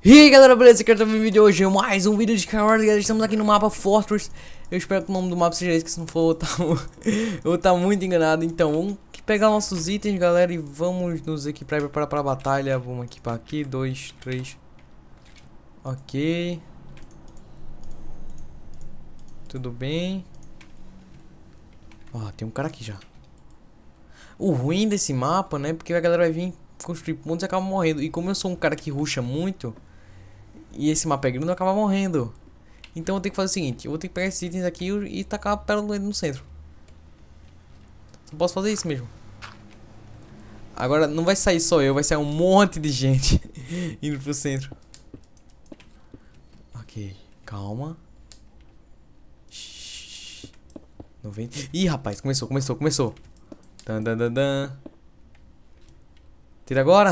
E aí galera, beleza? Aqui é o vídeo de hoje, mais um vídeo de Skyward, galera. Estamos aqui no mapa Fortress. Eu espero que o nome do mapa seja esse, que se não for eu vou tá muito enganado. Então, vamos pegar nossos itens, galera, e vamos nos equipar e preparar para a batalha. Vamos equipar aqui, 2, 3. Ok. Tudo bem. Ó, tem um cara aqui já. O ruim desse mapa, né, porque a galera vai vir construir pontos e acaba morrendo. E como eu sou um cara que rusha muito, e esse mapa é grande, eu acaba morrendo. Então eu tenho que fazer o seguinte, eu vou ter que pegar esses itens aqui e tacar a pérola no centro. Só posso fazer isso mesmo. Agora não vai sair só eu, vai sair um monte de gente indo pro centro. Ok, calma. Shhh. 90. Ih, rapaz, começou. Dan, dan, dan, dan. Tira agora.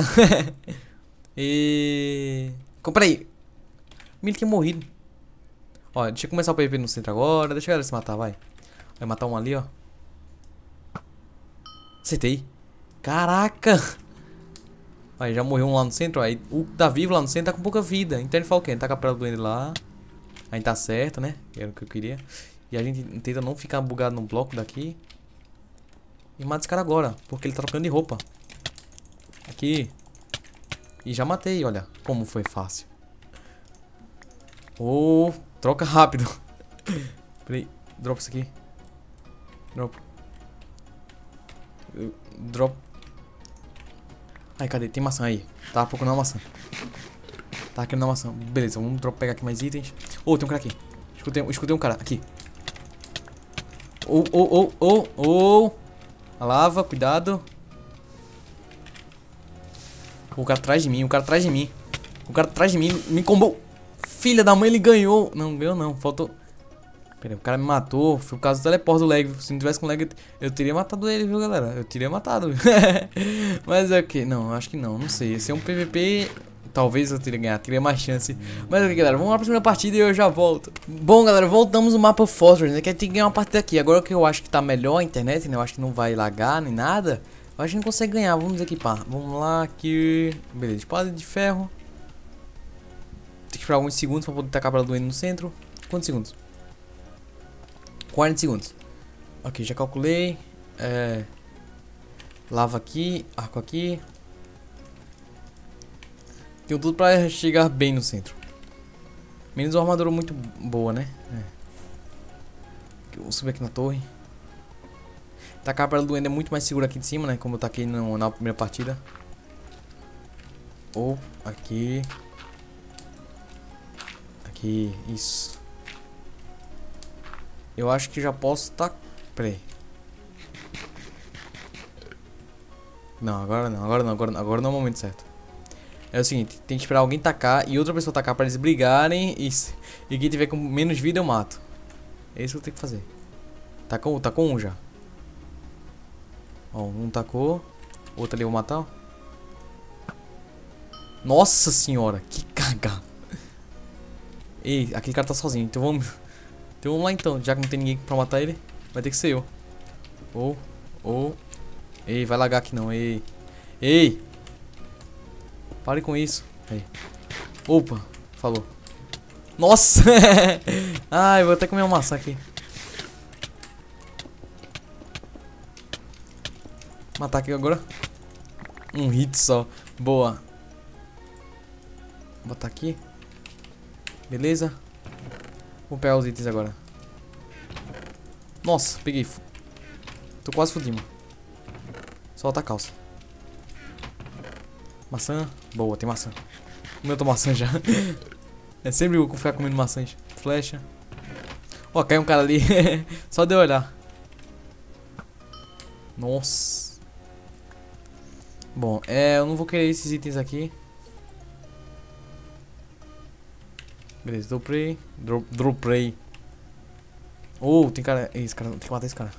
E... comprei. Ele tinha morrido. Ó, deixa eu começar o PVP no centro agora. Deixa a galera se matar, vai. Vai matar um ali, ó. Acertei. Caraca. Aí já morreu um lá no centro. Aí o que tá vivo lá no centro tá com pouca vida. Então ele fala o quê? Ele tá com a pérola do Ender lá. Aí tá certo, né? Era o que eu queria. E a gente tenta não ficar bugado no bloco daqui. E mata esse cara agora, porque ele tá trocando de roupa. Aqui. E já matei, olha. Como foi fácil. Oh, troca rápido. Peraí, drop isso aqui. Drop. Ai, cadê? Tem maçã aí. Tava procurando uma maçã. Tava querendo uma maçã. Beleza, vamos pegar aqui mais itens. Oh, tem um cara aqui. Escutei um cara. Aqui. Oh. A lava, cuidado. O cara atrás de mim, O cara atrás de mim, me combou. Filha da mãe, ele ganhou. Não, ganhou não, faltou. Pera aí, o cara me matou. Foi por causa do teleporte do lag. Se não tivesse com lag, eu teria matado ele, viu, galera? Eu teria matado. Mas é o que? Não, acho que não, não sei. Esse é um PVP. Talvez eu teria mais chance. Mas é o que, galera? Vamos lá pra segunda partida e eu já volto. Bom, galera, voltamos no mapa Fortress, né? Que tem que ganhar uma partida aqui. Agora que eu acho que tá melhor a internet, né? Eu acho que não vai lagar nem nada. Eu acho que não consegue ganhar. Vamos equipar. Vamos lá aqui. Beleza, espada de ferro. Tem que esperar alguns segundos pra poder tacar a pérola do Ender no centro. Quantos segundos? 40 segundos. Ok, já calculei. Lava aqui. Arco aqui. Tenho tudo pra chegar bem no centro. Menos uma armadura muito boa, né? Vou subir aqui na torre. Tacar a pérola do Ender é muito mais seguro aqui de cima, né? Como eu taquei na primeira partida. Ou aqui. Aqui, isso. Eu acho que já posso tacar. Peraí. Não, agora não. Agora não é o momento certo. É o seguinte, tem que esperar alguém tacar e outra pessoa tacar pra eles brigarem e quem tiver com menos vida eu mato. É isso que eu tenho que fazer. Tacou um já. Ó, um tacou. Outro ali eu vou matar, ó. Nossa senhora, que cagada. Ei, aquele cara tá sozinho, então vamos lá então. Já que não tem ninguém pra matar ele, vai ter que ser eu. Ei, vai lagar aqui não, ei. Pare com isso. Aí. Opa, falou. Nossa! Ai, vou até comer uma maçã aqui. Matar aqui agora. Um hit só. Boa. Vou botar aqui. Beleza. Vou pegar os itens agora. Nossa, peguei. Tô quase fudindo. Solta a calça. Maçã. Boa, tem maçã. O meu tô maçã já. É sempre bom ficar comendo maçãs. Flecha. Ó, caiu um cara ali. Só de eu olhar. Nossa. Bom, eu não vou querer esses itens aqui. Beleza, dropei. Oh, tem cara. Esse cara, tem que matar esse cara.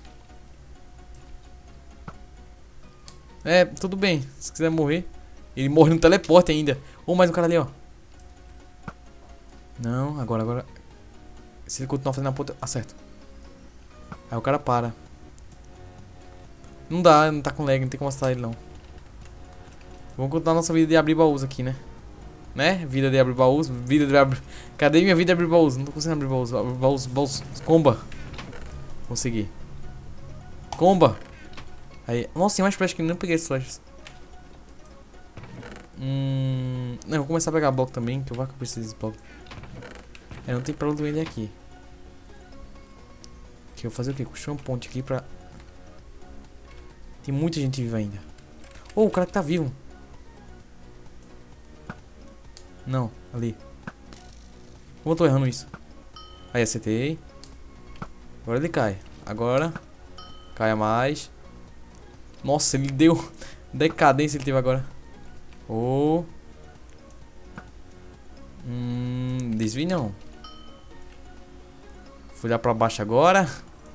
Tudo bem. Se quiser morrer. Ele morre no teleporte ainda. Ou mais um cara ali, ó. Não, agora. Se ele continuar fazendo a puta, acerta. Aí o cara para. Não dá, não tá com lag, não tem como acertar ele não. Vamos continuar nossa vida de abrir baús aqui, né? Né? Vida de abrir baús. Vida de abrir... Cadê minha vida de abrir baús? Não tô conseguindo abrir baús. Abrir baús, baús. Comba. Consegui. Comba. Aí. Nossa, tem mais flash que eu não peguei esses flashes. Não, eu vou começar a pegar bloco também, que eu vou que eu preciso desse bloco. Não tem pra do ele aqui. Que eu vou fazer o quê? Construir uma ponte aqui pra... Tem muita gente viva ainda. Oh, o cara que tá vivo. Não, ali. Como eu tô errando isso? Aí, acertei. Agora ele cai. Agora. Caia mais. Nossa, ele deu decadência ele teve agora. Oh. Desvie não. Fui lá pra baixo agora.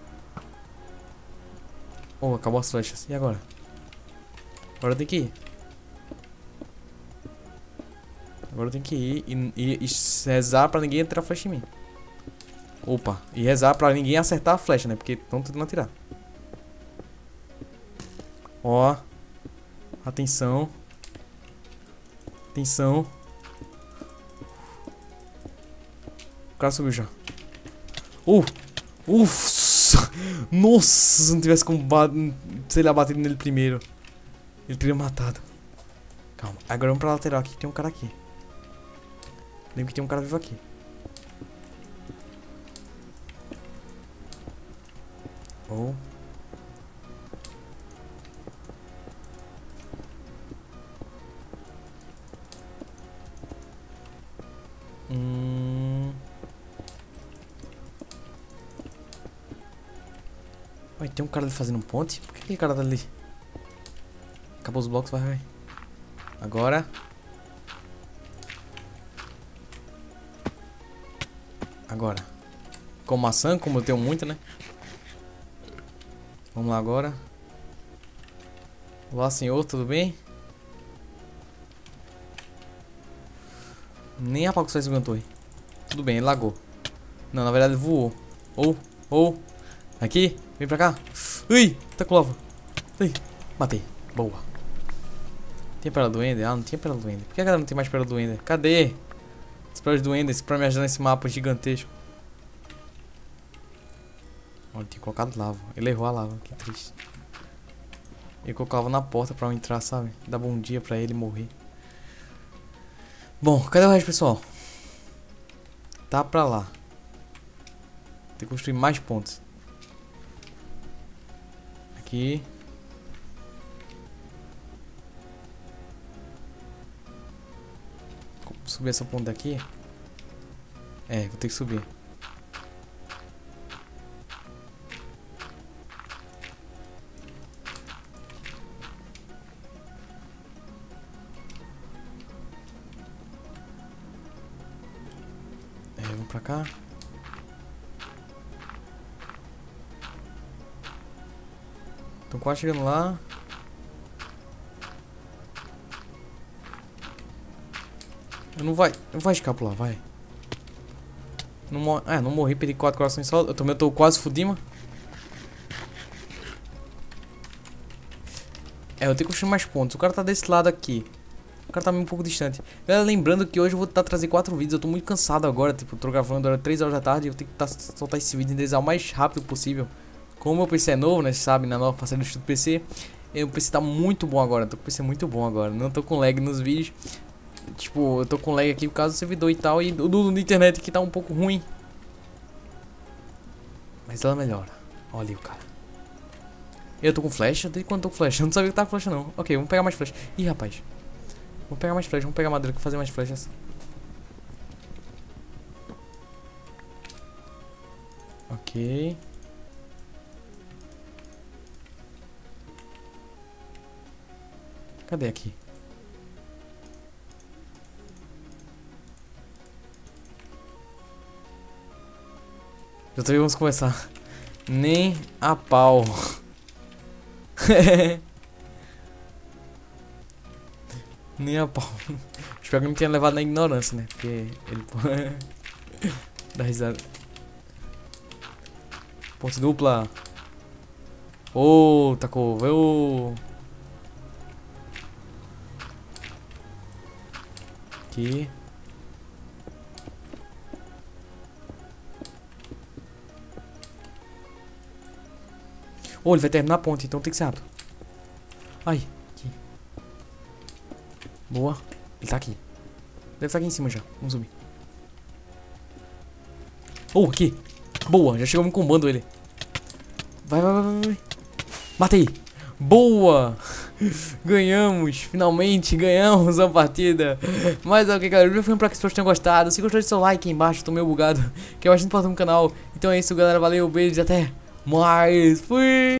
Oh, acabou as flechas. E agora? Agora tem que ir. Agora tem que ir e rezar pra ninguém atirar a flecha em mim. Opa, e rezar pra ninguém acertar a flecha, né? Porque estão tentando atirar. Ó. Atenção. Atenção. O cara subiu já. Nossa, se não tivesse como sei lá, batido nele primeiro, ele teria matado. Calma, agora vamos pra lateral aqui, tem um cara aqui. Lembra que tem um cara vivo aqui. Oh. Vai, tem um cara ali fazendo um ponte? Por que aquele cara tá ali? Acabou os blocos, vai. Agora. Agora. Com maçã, como eu tenho muita, né? Vamos lá agora. Olá, senhor, tudo bem? Nem apagou essa segunda torre. Tudo bem, ele lagou. Não, na verdade ele voou. Ou. Aqui, vem pra cá. Ui, tá com lava. Ui, matei. Boa. Tem pérola do Ender? Ah, não tinha pérola do Ender. Por que a galera não tem mais pérola do Ender? Cadê? As pérolas do Ender pra me ajudar nesse mapa gigantesco. Olha, tinha colocado lava. Ele errou a lava, que triste. Ele colocava na porta pra eu entrar, sabe? Dar bom dia pra ele morrer. Bom, cadê o resto, pessoal? Tá pra lá. Tem que construir mais pontos. Aqui. Subir essa ponta daqui. É, vou ter que subir. Vamos pra cá. Tô quase chegando lá. Não vai escapular, vai. Não morri, perdi 4 corações só. Eu tô quase fudido. Eu tenho que construir mais pontos. O cara tá desse lado aqui. O cara tá meio um pouco distante. Galera, lembrando que hoje eu vou tentar trazer 4 vídeos. Eu tô muito cansado agora. Tipo, eu tô gravando agora 3 horas da tarde. Eu tenho que soltar esse vídeo e renderizar o mais rápido possível. Como o meu PC é novo, né? Vocês sabem, na nova faceta do Estudo PC. O PC tá muito bom agora. Eu tô com o PC muito bom agora. Não tô com lag nos vídeos. Tipo, eu tô com lag aqui por causa do servidor e tal. E do da internet que tá um pouco ruim. Mas ela melhora. Olha ali o cara. Eu tô com flecha? Desde quando eu tô com flecha? Eu não sabia que tava com flecha não. Ok, vamos pegar mais flecha. Ih, rapaz. Vamos pegar mais flecha. Vamos pegar madeira pra fazer mais flechas. Ok. Cadê aqui? Já também vamos começar. Nem a pau. Nem a pau. Espero que não tenha levado na ignorância, né? Porque ele dá risada. Ponte dupla. Tacou. Aqui. Oh, ele vai terminar a ponte, então tem que ser rápido. Ai, aqui. Boa. Ele tá aqui. Deve estar aqui em cima já. Vamos subir. Oh, aqui. Boa, já chegou me combando ele. Vai, vai, vai, vai, vai. Matei. Boa. Ganhamos. Finalmente ganhamos a partida. Mas ok, galera. O vídeo foi pra que vocês tenham gostado. Se gostou, deixa seu like aí embaixo. Tô meio bugado. Que é bastante importante no canal. Então é isso, galera. Valeu, beijo e até mais. Fui.